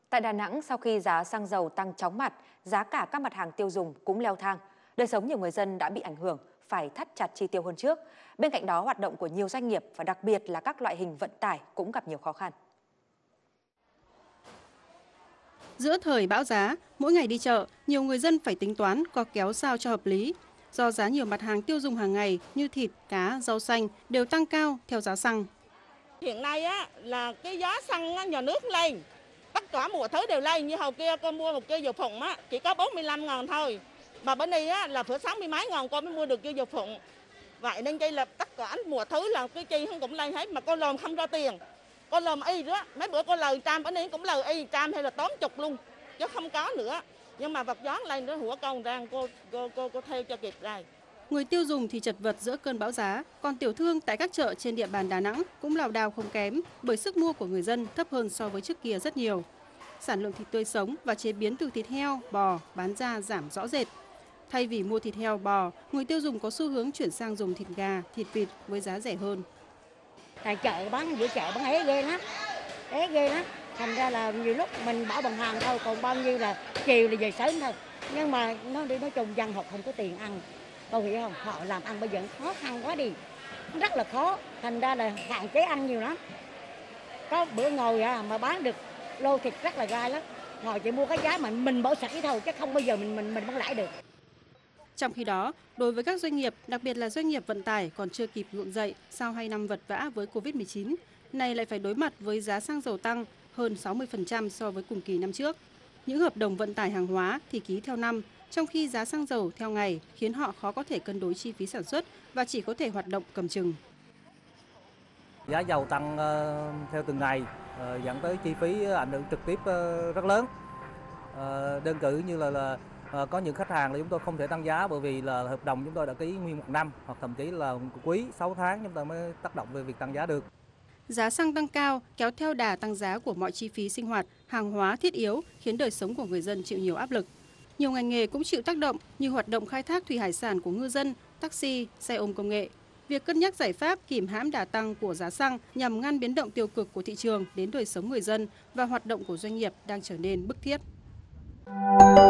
Tại Đà Nẵng, sau khi giá xăng dầu tăng chóng mặt, giá cả các mặt hàng tiêu dùng cũng leo thang. Đời sống nhiều người dân đã bị ảnh hưởng, phải thắt chặt chi tiêu hơn trước. Bên cạnh đó, hoạt động của nhiều doanh nghiệp và đặc biệt là các loại hình vận tải cũng gặp nhiều khó khăn. Giữa thời bão giá, mỗi ngày đi chợ, nhiều người dân phải tính toán co kéo sao cho hợp lý. Do giá nhiều mặt hàng tiêu dùng hàng ngày như thịt, cá, rau xanh đều tăng cao theo giá xăng. Hiện nay á là cái giá xăng á, nhà nước lên, tất cả mọi thứ đều lên. Như hồi kia con mua một kg dầu phụng á chỉ có 45.000 thôi, mà bên đây á là phải 60 mấy ngàn con mới mua được kg dầu phụng. Vậy nên đây là tất cả mọi thứ là cái chi cũng lên hết, mà con làm không ra tiền. Con làm y đó, mấy bữa con lời trăm, bên đây cũng lời y trăm hay là 80 luôn, chứ không có nữa. Nhưng mà vật giá lên đó hủa con rằng cô theo cho kịp đây. Người tiêu dùng thì chật vật giữa cơn bão giá, còn tiểu thương tại các chợ trên địa bàn Đà Nẵng cũng lảo đảo không kém bởi sức mua của người dân thấp hơn so với trước kia rất nhiều. Sản lượng thịt tươi sống và chế biến từ thịt heo, bò bán ra giảm rõ rệt. Thay vì mua thịt heo, bò, người tiêu dùng có xu hướng chuyển sang dùng thịt gà, thịt vịt với giá rẻ hơn. Tại chợ bán, giữa chợ bán ế ghê lắm. Thành ra là nhiều lúc mình bỏ bằng hàng thôi, còn bao nhiêu là chiều là về sớm thôi. Nhưng mà nói chung dân họ không có tiền ăn. Cô hiểu không? Họ làm ăn bây giờ khó khăn quá đi, rất là khó. Thành ra là hạn chế ăn nhiều lắm. Có bữa ngồi mà bán được lô thịt rất là gai lắm. Ngồi chỉ mua cái giá mà mình bỏ sạch thôi, chứ không bao giờ mình bán lãi được. Trong khi đó, đối với các doanh nghiệp, đặc biệt là doanh nghiệp vận tải còn chưa kịp gượng dậy sau 2 năm vật vã với Covid-19, này lại phải đối mặt với giá xăng dầu tăng hơn 60% so với cùng kỳ năm trước. Những hợp đồng vận tải hàng hóa thì ký theo năm, trong khi giá xăng dầu theo ngày khiến họ khó có thể cân đối chi phí sản xuất và chỉ có thể hoạt động cầm chừng. Giá dầu tăng theo từng ngày dẫn tới chi phí ảnh hưởng trực tiếp rất lớn. Đơn cử như là có những khách hàng là chúng tôi không thể tăng giá bởi vì là hợp đồng chúng tôi đã ký nguyên một năm hoặc thậm chí là quý 6 tháng chúng ta mới tác động về việc tăng giá được. Giá xăng tăng cao kéo theo đà tăng giá của mọi chi phí sinh hoạt, hàng hóa thiết yếu khiến đời sống của người dân chịu nhiều áp lực. Nhiều ngành nghề cũng chịu tác động như hoạt động khai thác thủy hải sản của ngư dân, taxi, xe ôm công nghệ. Việc cân nhắc giải pháp kìm hãm đà tăng của giá xăng nhằm ngăn biến động tiêu cực của thị trường đến đời sống người dân và hoạt động của doanh nghiệp đang trở nên bức thiết.